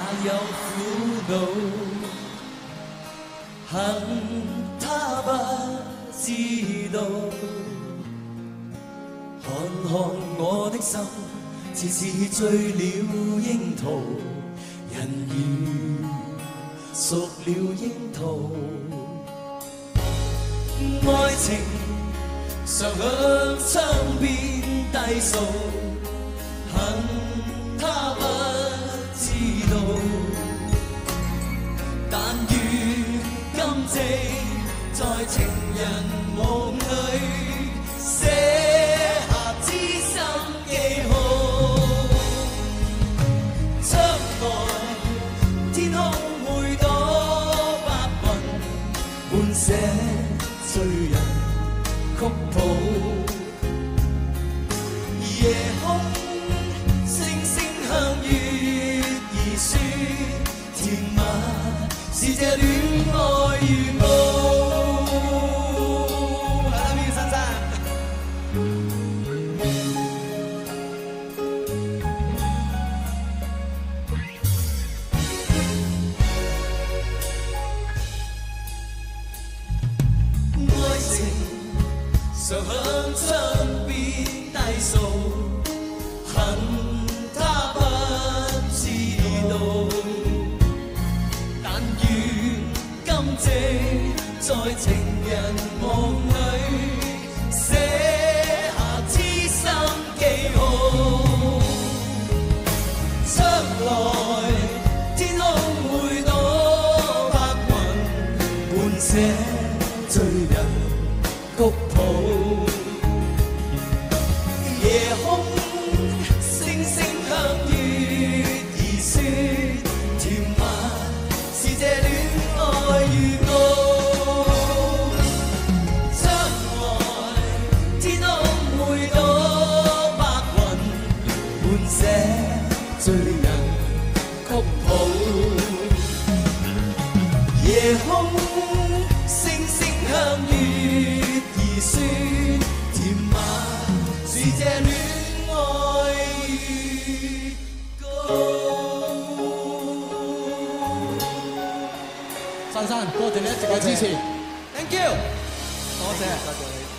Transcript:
有苦惱，恨他不知道。看看我的心，似是醉了櫻桃，人如熟了櫻桃。愛情常向窗邊低訴，恨他不知道。但願今夕在情人夢裏寫下知心記號。將來天空會多白雲，滿寫醉人曲譜。夜空星星向月兒説，甜蜜是這戀愛預告。I love you， 珊珊。愛情常向窗邊低訴，恨他不知道。但願今夕在情人夢裏寫下知心記號。將來天空會多白雲，伴寫醉人曲譜。夜空星星向月兒説，甜蜜是這戀愛預告。將來天空會多白雲，伴寫醉人曲譜。夜空星星向月兒説，甜蜜是這戀愛預告。珊珊，多謝你一直嘅支持 ，Thank you，多謝，多謝你。